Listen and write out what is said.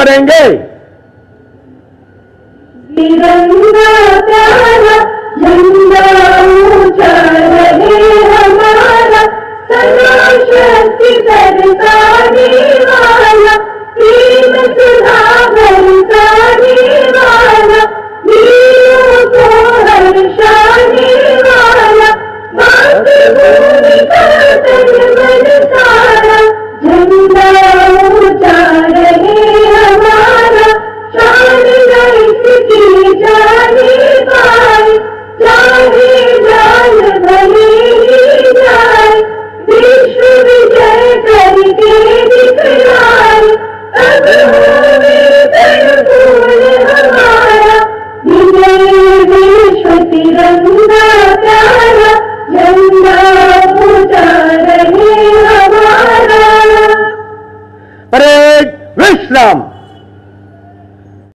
करेंगे। तिरंगा प्यारा झंडा ऊंचा रहे हमारा, सदा शक्ति बरसाने वाला, प्रेम सुधा बरसाने वाला, वीरों को हर्षाने वाला, मातृभूमि का तन मन सारा, झंडा ऊंचा रहे हमारा, शान की जाने पाए, चाहे जान भले ही जाए, विश्व विजय करके दिखलाए, अब होवे तनफूल हमारा, विजय विश्व तिरंगा प्यारा, झंडा ऊंचा रहे हमारा। परेड विश्राम।